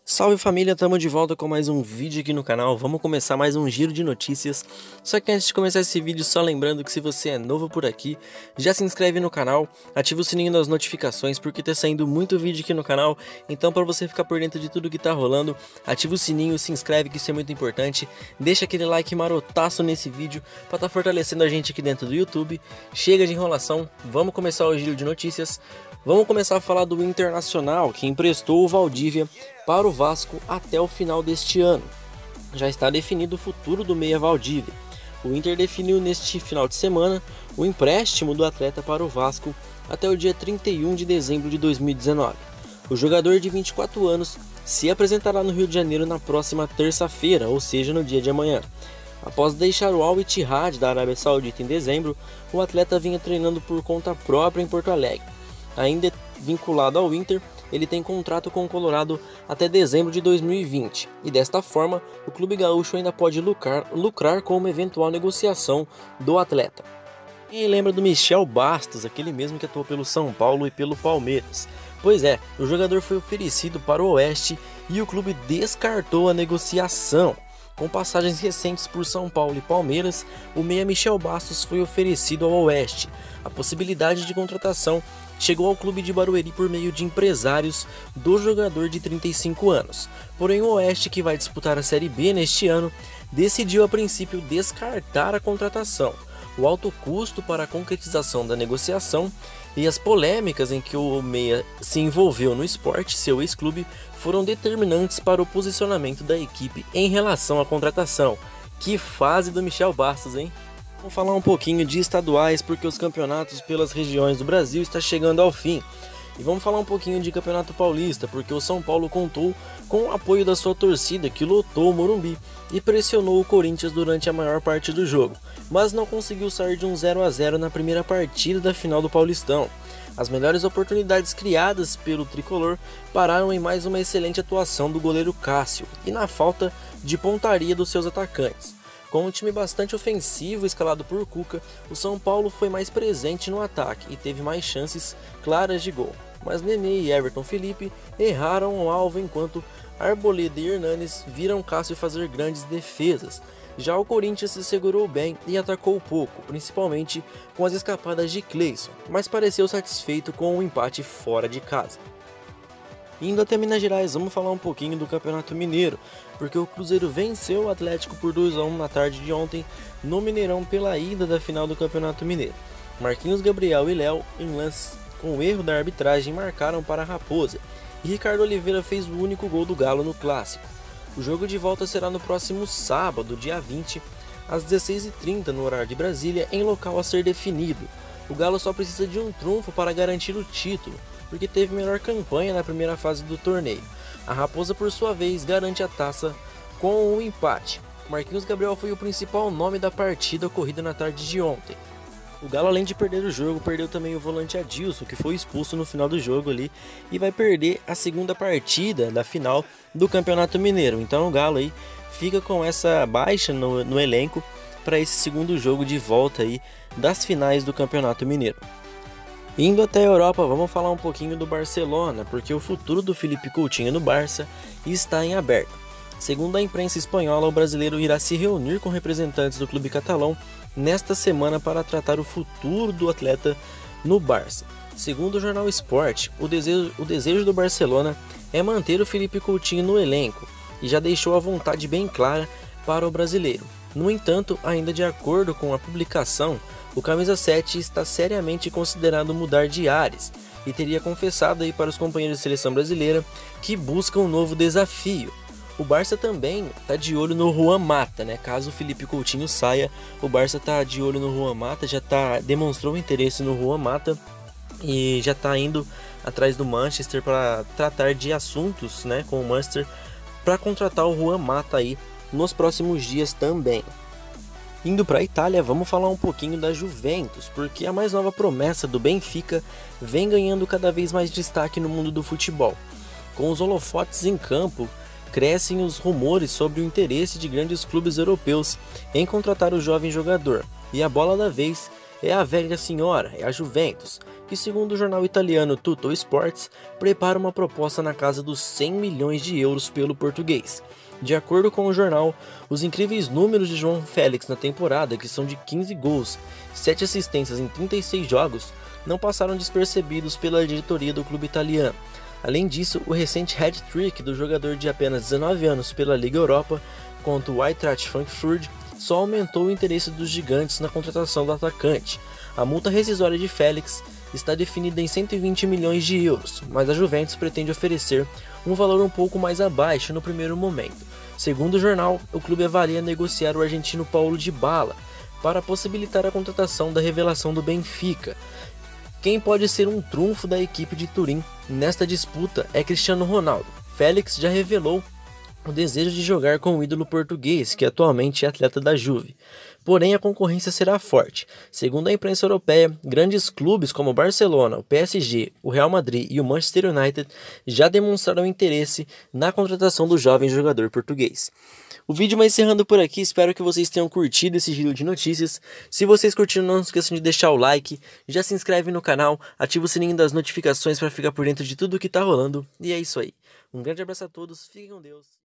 Salve família, estamos de volta com mais um vídeo aqui no canal. Vamos começar mais um giro de notícias. Só que antes de começar esse vídeo, só lembrando que se você é novo por aqui, já se inscreve no canal, ativa o sininho das notificações porque tá saindo muito vídeo aqui no canal. Então para você ficar por dentro de tudo que tá rolando, ativa o sininho, se inscreve que isso é muito importante. Deixa aquele like marotaço nesse vídeo para tá fortalecendo a gente aqui dentro do YouTube. Chega de enrolação, vamos começar o giro de notícias. Vamos começar a falar do Internacional, que emprestou o Valdívia para o Vasco até o final deste ano. Já está definido o futuro do meia Valdívia. O Inter definiu neste final de semana o empréstimo do atleta para o Vasco até o dia 31 de dezembro de 2019. O jogador de 24 anos se apresentará no Rio de Janeiro na próxima terça-feira, ou seja, no dia de amanhã. Após deixar o Al Ittihad da Arábia Saudita em dezembro, o atleta vinha treinando por conta própria em Porto Alegre. Ainda vinculado ao Inter, ele tem contrato com o Colorado até dezembro de 2020 e desta forma o clube gaúcho ainda pode lucrar com uma eventual negociação do atleta. E lembra do Michel Bastos, aquele mesmo que atuou pelo São Paulo e pelo Palmeiras? Pois é, o jogador foi oferecido para o Oeste e o clube descartou a negociação. Com passagens recentes por São Paulo e Palmeiras, o meia Michel Bastos foi oferecido ao Oeste. A possibilidade de contratação chegou ao clube de Barueri por meio de empresários do jogador de 35 anos. Porém, o Oeste, que vai disputar a Série B neste ano, decidiu a princípio descartar a contratação. O alto custo para a concretização da negociação e as polêmicas em que o meia se envolveu no esporte, seu ex-clube, foram determinantes para o posicionamento da equipe em relação à contratação. Que fase do Michel Bastos, hein? Vamos falar um pouquinho de estaduais, porque os campeonatos pelas regiões do Brasil estão chegando ao fim. E vamos falar um pouquinho de Campeonato Paulista, porque o São Paulo contou com o apoio da sua torcida, que lotou o Morumbi e pressionou o Corinthians durante a maior parte do jogo, mas não conseguiu sair de um 0 a 0 na primeira partida da final do Paulistão. As melhores oportunidades criadas pelo tricolor pararam em mais uma excelente atuação do goleiro Cássio e na falta de pontaria dos seus atacantes. Com um time bastante ofensivo escalado por Cuca, o São Paulo foi mais presente no ataque e teve mais chances claras de gol. Mas Nenê e Everton Felipe erraram o alvo enquanto Arboleda e Hernanes viram Cássio fazer grandes defesas. Já o Corinthians se segurou bem e atacou pouco, principalmente com as escapadas de Cleison, mas pareceu satisfeito com o empate fora de casa. Indo até Minas Gerais, vamos falar um pouquinho do Campeonato Mineiro, porque o Cruzeiro venceu o Atlético por 2 a 1 na tarde de ontem no Mineirão pela ida da final do Campeonato Mineiro. Marquinhos Gabriel e Léo, em lance com erro da arbitragem, marcaram para a Raposa, e Ricardo Oliveira fez o único gol do Galo no Clássico. O jogo de volta será no próximo sábado, dia 20, às 16h30 no horário de Brasília, em local a ser definido. O Galo só precisa de um trunfo para garantir o título, porque teve melhor campanha na primeira fase do torneio. A Raposa, por sua vez, garante a taça com um empate. Marquinhos Gabriel foi o principal nome da partida ocorrida na tarde de ontem. O Galo, além de perder o jogo, perdeu também o volante Adilson, que foi expulso no final do jogo ali, e vai perder a segunda partida da final do Campeonato Mineiro. Então o Galo aí fica com essa baixa no elenco para esse segundo jogo de volta aí das finais do Campeonato Mineiro. Indo até a Europa, vamos falar um pouquinho do Barcelona, porque o futuro do Philippe Coutinho no Barça está em aberto. Segundo a imprensa espanhola, o brasileiro irá se reunir com representantes do clube catalão nesta semana para tratar o futuro do atleta no Barça. Segundo o jornal Sport, o desejo do Barcelona é manter o Philippe Coutinho no elenco e já deixou a vontade bem clara para o brasileiro. No entanto, ainda de acordo com a publicação, o camisa 7 está seriamente considerado mudar de ares e teria confessado aí para os companheiros de seleção brasileira que busca um novo desafio. O Barça também está de olho no Juan Mata, né? Caso o Philippe Coutinho saia, o Barça está de olho no Juan Mata, demonstrou interesse no Juan Mata e já está indo atrás do Manchester para tratar de assuntos, né, com o Manchester para contratar o Juan Mata aí nos próximos dias também. Indo para a Itália, vamos falar um pouquinho da Juventus, porque a mais nova promessa do Benfica vem ganhando cada vez mais destaque no mundo do futebol. Com os holofotes em campo, crescem os rumores sobre o interesse de grandes clubes europeus em contratar o jovem jogador, e a bola da vez é a velha senhora, é a Juventus, que segundo o jornal italiano Tutto Sports, prepara uma proposta na casa dos 100 milhões de euros pelo português. De acordo com o jornal, os incríveis números de João Félix na temporada, que são de 15 gols, 7 assistências em 36 jogos, não passaram despercebidos pela diretoria do clube italiano. Além disso, o recente hat-trick do jogador de apenas 19 anos pela Liga Europa contra o Eintracht Frankfurt só aumentou o interesse dos gigantes na contratação do atacante. A multa rescisória de Félix está definida em 120 milhões de euros, mas a Juventus pretende oferecer um valor um pouco mais abaixo no primeiro momento. Segundo o jornal, o clube avalia negociar o argentino Paulo Dybala para possibilitar a contratação da revelação do Benfica. Quem pode ser um trunfo da equipe de Turim nesta disputa é Cristiano Ronaldo. Félix já revelou o desejo de jogar com o ídolo português, que atualmente é atleta da Juve. Porém, a concorrência será forte. Segundo a imprensa europeia, grandes clubes como o Barcelona, o PSG, o Real Madrid e o Manchester United já demonstraram interesse na contratação do jovem jogador português. O vídeo vai encerrando por aqui, espero que vocês tenham curtido esse giro de notícias. Se vocês curtiram, não esqueçam de deixar o like, já se inscreve no canal, ativa o sininho das notificações para ficar por dentro de tudo que tá rolando. E é isso aí. Um grande abraço a todos, fiquem com Deus.